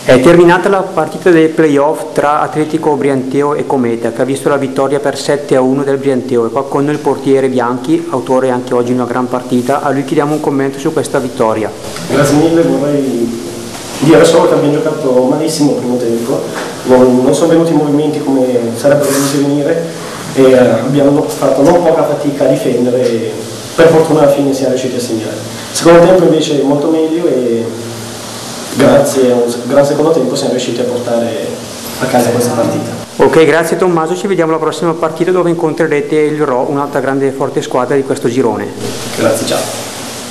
È terminata la partita dei playoff tra Atletico Brianteo e Cometa, che ha visto la vittoria per 7-1 del Brianteo, e qua con noi il portiere Bianchi, autore anche oggi di una gran partita. A lui chiediamo un commento su questa vittoria. Grazie mille, vorrei dire solo che abbiamo giocato malissimo il primo tempo, non sono venuti i movimenti come sarebbero dovuti venire e abbiamo fatto non poca fatica a difendere e per fortuna alla fine siamo riusciti a segnare. Il secondo tempo invece molto meglio e grazie a un gran secondo tempo siamo riusciti a portare a casa questa partita. Ok, grazie Tommaso, ci vediamo alla prossima partita dove incontrerete il Ro, un'altra grande e forte squadra di questo girone. Grazie, ciao.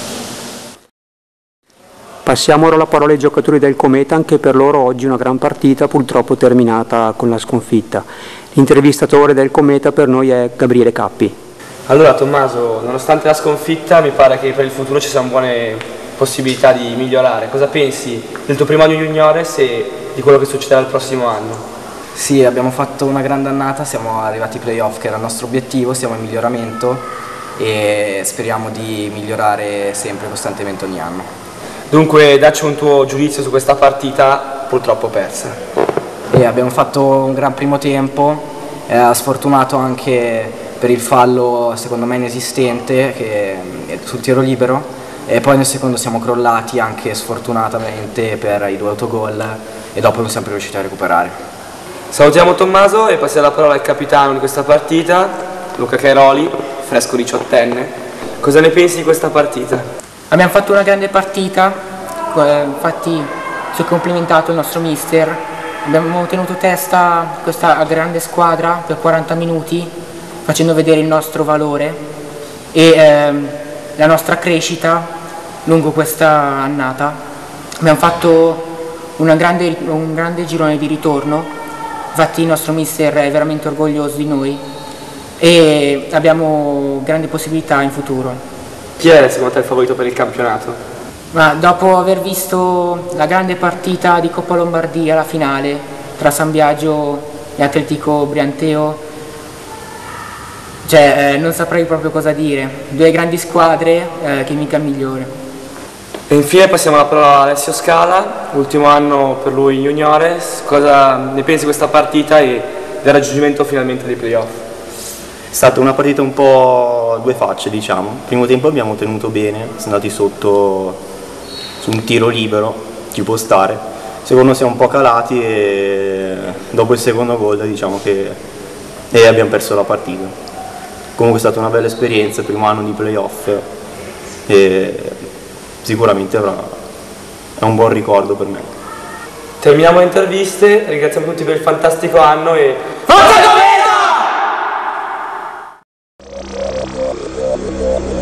Passiamo ora la parola ai giocatori del Cometa, anche per loro oggi una gran partita, purtroppo terminata con la sconfitta. L'intervistatore del Cometa per noi è Gabriele Cappi. Allora Tommaso, nonostante la sconfitta mi pare che per il futuro ci siano buone possibilità di migliorare. Cosa pensi del tuo primo anno juniores e di quello che succederà il prossimo anno? Sì, abbiamo fatto una grande annata, siamo arrivati ai playoff che era il nostro obiettivo, siamo in miglioramento e speriamo di migliorare sempre costantemente ogni anno. Dunque dacci un tuo giudizio su questa partita purtroppo persa. Abbiamo fatto un gran primo tempo, sfortunato anche per il fallo secondo me inesistente sul tiro libero, e poi nel secondo siamo crollati anche sfortunatamente per i 2 autogol e dopo non siamo più riusciti a recuperare. Salutiamo Tommaso e passiamo la parola al capitano di questa partita, Luca Cairoli, fresco 18enne. Cosa ne pensi di questa partita? Abbiamo fatto una grande partita, infatti ci ho complimentato il nostro mister, abbiamo tenuto testa a questa grande squadra per 40 minuti facendo vedere il nostro valore e la nostra crescita lungo questa annata. Abbiamo fatto un grande girone di ritorno, infatti il nostro mister è veramente orgoglioso di noi e abbiamo grandi possibilità in futuro. Chi è secondo te il favorito per il campionato? Ma dopo aver visto la grande partita di Coppa Lombardia, la finale tra San Biagio e Atletico Brianteo, non saprei proprio cosa dire. 2 grandi squadre, che mica il migliore. E infine passiamo la parola a Alessio Scala, ultimo anno per lui juniores. Cosa ne pensi di questa partita e del raggiungimento finalmente dei playoff? È stata una partita un po' a 2 facce, diciamo. Il primo tempo abbiamo tenuto bene, siamo andati sotto su un tiro libero, ci può stare. Il secondo siamo un po' calati e dopo il secondo gol diciamo che abbiamo perso la partita. Comunque è stata una bella esperienza, il primo anno di playoff e sicuramente è un buon ricordo per me. Terminiamo le interviste, ringraziamo tutti per il fantastico anno e... Forza Cometa!